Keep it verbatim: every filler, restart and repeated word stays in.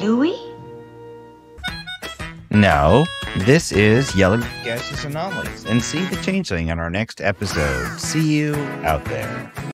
Louis? No, this is Yellow Gaseous Anomalies, and see the Changeling on our next episode. See you out there.